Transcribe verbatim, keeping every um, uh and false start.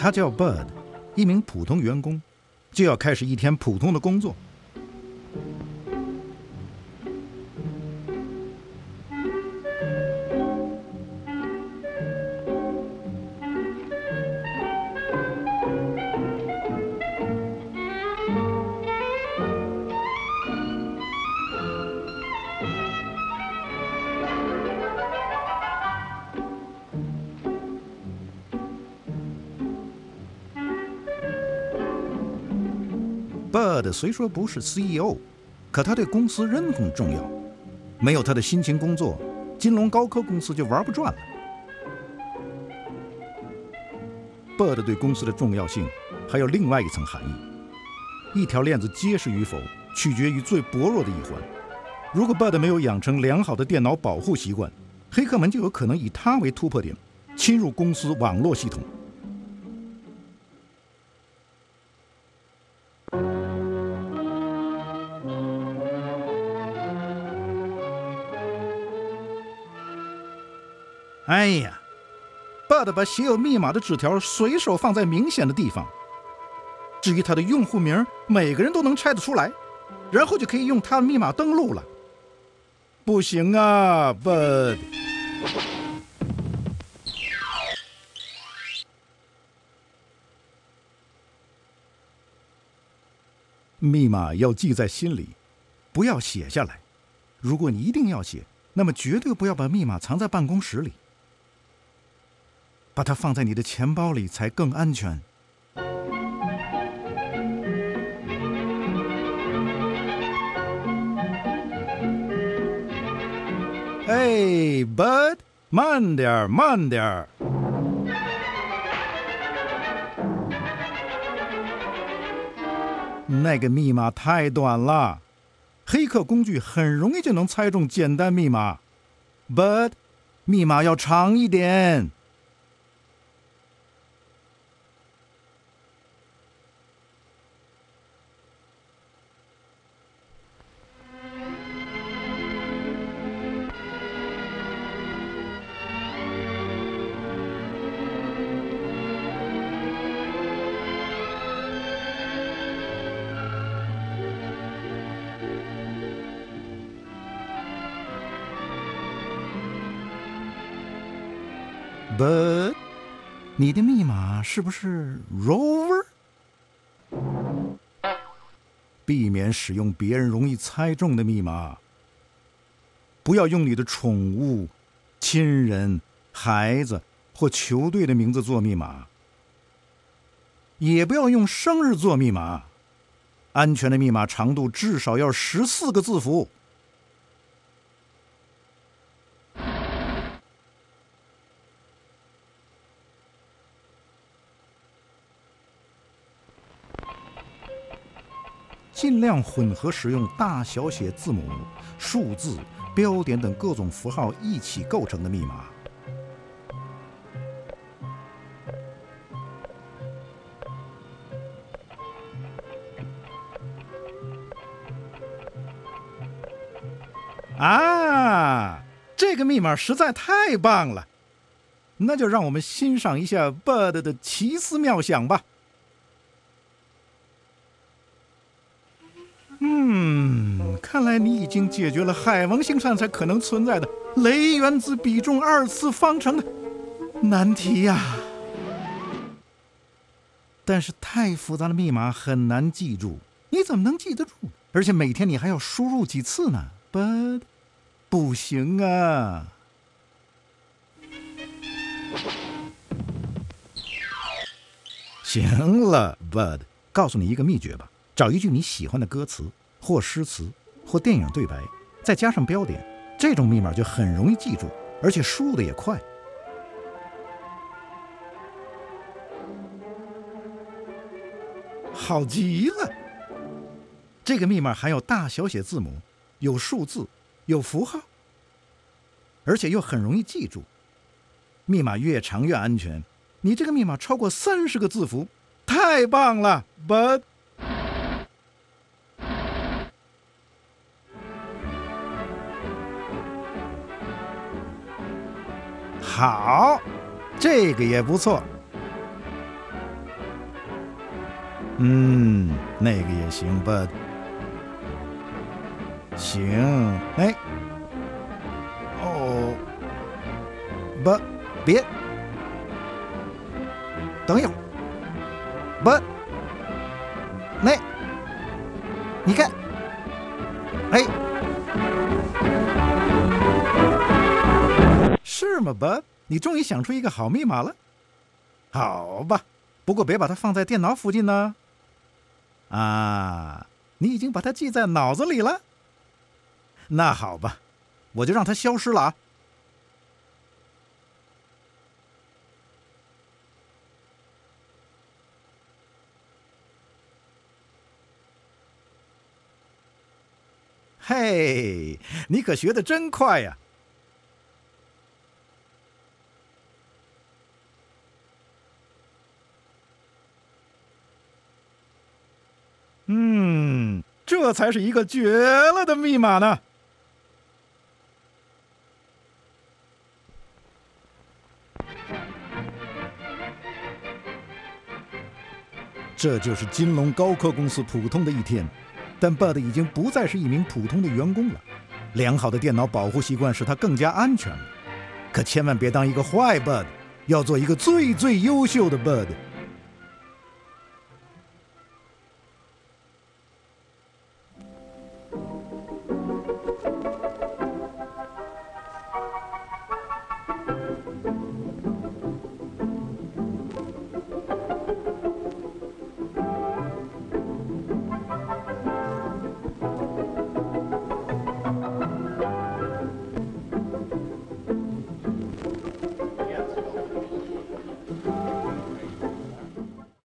他叫 Bud， 一名普通员工，就要开始一天普通的工作。Bud 虽说不是 C E O， 可他对公司仍很重要。没有他的辛勤工作，金融高科公司就玩不转了。Bud 对公司的重要性还有另外一层含义：一条链子结实与否，取决于最薄弱的一环。如果 Bud 没有养成良好的电脑保护习惯，黑客们就有可能以他为突破点，侵入公司网络系统。哎呀 ，Bud 把写有密码的纸条随手放在明显的地方。至于他的用户名，每个人都能猜得出来，然后就可以用他的密码登录了。不行啊 ，Bud。密码要记在心里，不要写下来。如果你一定要写，那么绝对不要把密码藏在办公室里。把它放在你的钱包里才更安全。哎 ，Bud， 慢点儿，慢点儿。那个密码太短了，黑客工具很容易就能猜中简单密码。Bud， 密码要长一点。Bud， 你的密码是不是 Rover？ 避免使用别人容易猜中的密码。不要用你的宠物、亲人、孩子或球队的名字做密码。也不要用生日做密码。安全的密码长度至少要十四个字符。尽量混合使用大小写字母、数字、标点等各种符号一起构成的密码。啊，这个密码实在太棒了！那就让我们欣赏一下 Bud 的奇思妙想吧。嗯，看来你已经解决了海王星上才可能存在的雷原子比重二次方程的难题呀、啊。但是太复杂的密码很难记住，你怎么能记得住？而且每天你还要输入几次呢 ？Bud， 不行啊！行了 ，Bud， 告诉你一个秘诀吧。找一句你喜欢的歌词，或诗词，或电影对白，再加上标点，这种密码就很容易记住，而且输入的也快。好极了！这个密码含有大小写字母，有数字，有符号，而且又很容易记住。密码越长越安全。你这个密码超过三十个字符，太棒了 ，Bud。好，这个也不错。 嗯，那个也行，Bud。行，哎，哦，Bud，别，等一会儿，Bud，那，你看，哎，是吗，Bud？你终于想出一个好密码了。好吧，不过别把它放在电脑附近呢。啊，你已经把它记在脑子里了。那好吧，我就让它消失了啊。嘿，你可学得真快呀！嗯，这才是一个绝了的密码呢。这就是金龙高科公司普通的一天，但 Bud 已经不再是一名普通的员工了。良好的电脑保护习惯使他更加安全了。可千万别当一个坏 Bud， 要做一个最最优秀的 Bud。